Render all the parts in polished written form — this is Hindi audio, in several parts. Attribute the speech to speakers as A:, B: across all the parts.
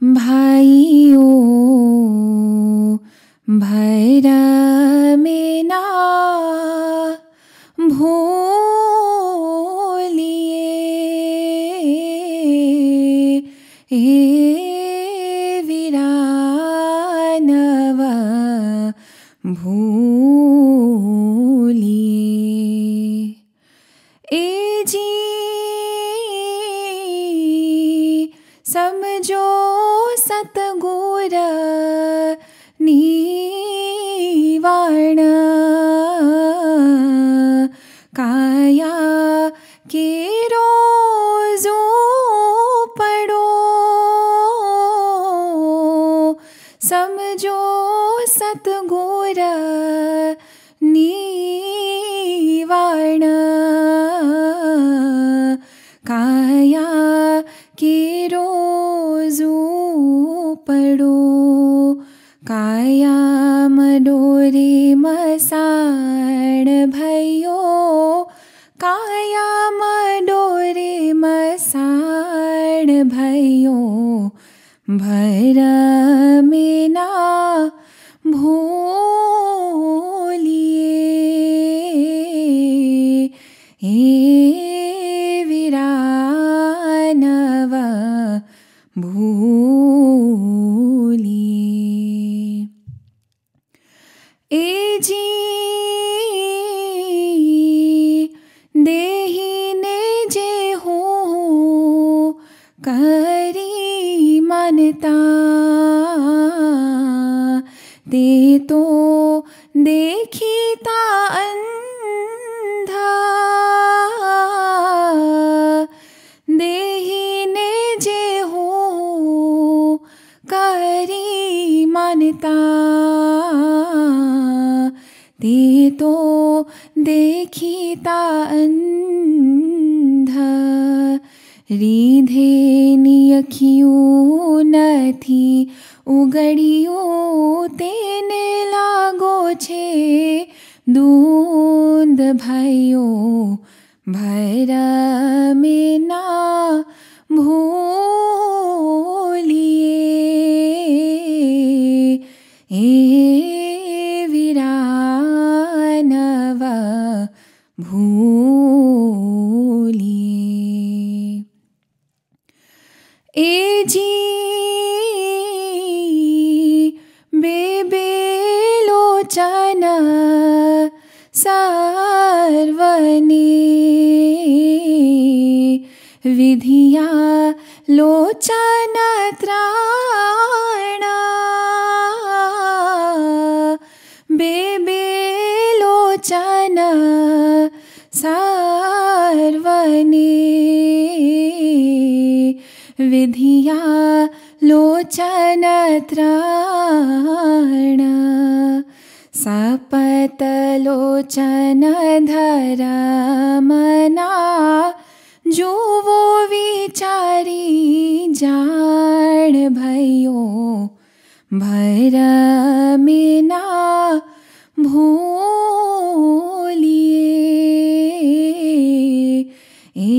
A: भाइयों भैर में ना भूलिए, ए वीरानव भूलिए। ए जी समझो सतगुर निवारण, काया के रोज़ो पढ़ो, समझो सतगुर निवारण, काया के रोज़ो पढ़ो। काया मडोरे मसाण भयो, काया मडोरे मसाण भयो, भैर में ना भूलिए, ए वीरानव भूलिए। ए जी देहिने जे हो करी मानता, ते तो देखिता अंधा, देहिने जे हो करी मानता, ते तो देखिता अंधा। રીધે નિયખ્યું નથી ઉગડ્યું, તેને લાગો છે દૂધ ભાઈઓ, ભૈર में ना भूलिए, ए वीरानव भूलिए। ए जी बेबेलोचन सर्वने, विधिया लोचन त्राण, बेबेलोचन सर्वने, विधिया लोचन त्राण। सपत लोचन धरमना, जुवो विचारी जाण भयो, भैर में ना भूलिए, ए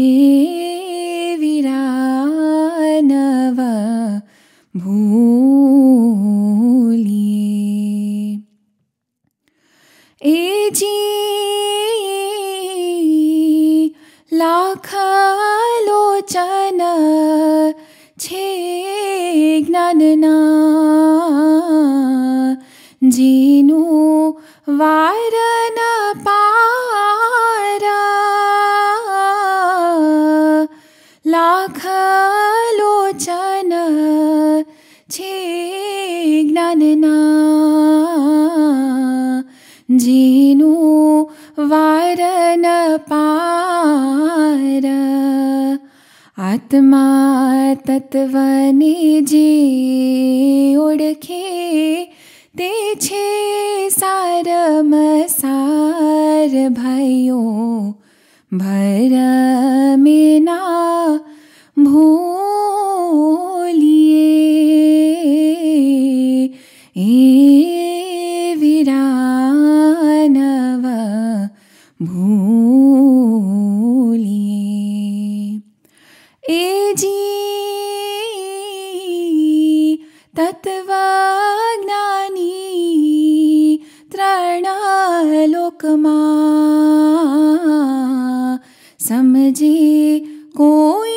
A: वीरानव भूलिए। ए जी लाख लोचन छे ज्ञानना, जीनु वार न पार, लाख लोचन छे ज्ञानना, जीनु वार न पार। आत्मा तत्वने जे ओळखे, ते छे सारमसार भयो, भैर में ना भूलिए, ए वीरानव भूलिए। ए जी तत्त्वज्ञानी त्रणलोकमा समझे कोई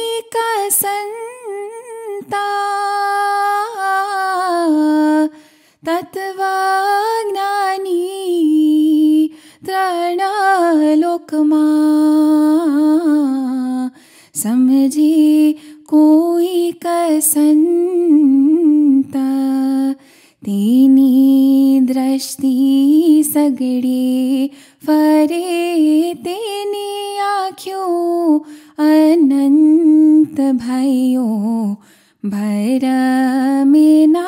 A: कसंता तत्त्वज्ञानी त्रणलोकमा समझे कोई कसंता तेनी दृष्टि सगड़े फरे तेनी आँखों अनंत भयो भरमे ना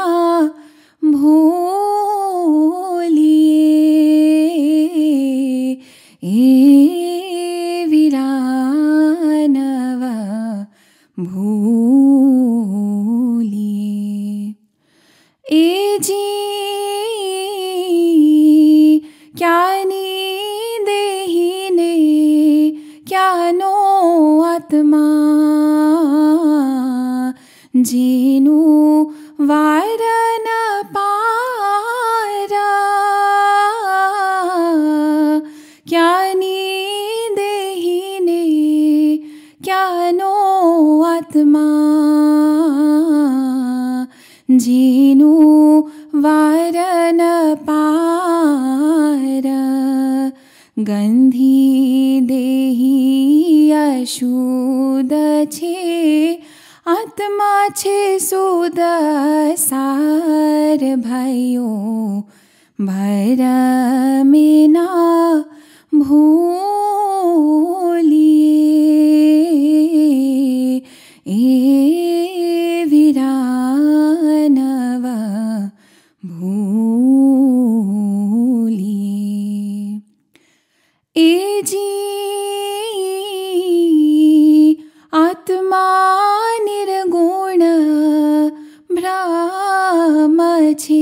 A: भूलिए ए विरानव भूलिए ए जी क्या देहीने क्या नो आत्मा जीनु वारन पारा क्या देहीने क्या नो आत्मा जीनु वारन पार गंधी देही अशुद्ध छे आत्मा छे शुद्ध सार भयो भरमे ना भूलिए ए विरानव भूलिए ए जी आत्मा निर्गुण ब्रह्म छे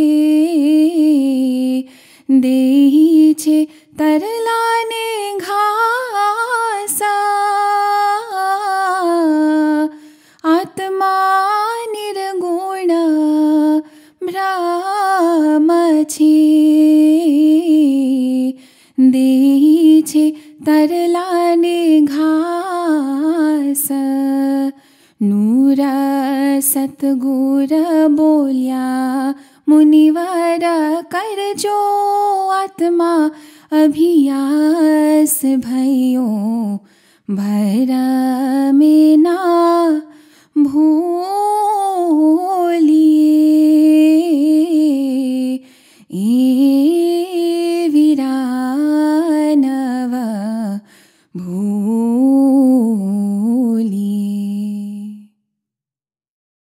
A: देही छे तरलाने घासा आत्मा निर्गुण ब्रह्म छे देही छे तरलाने घास नूर सतगुर बोल्या मुनिवर करजो आत्मा अभियास भयो भरमे ना भूलिए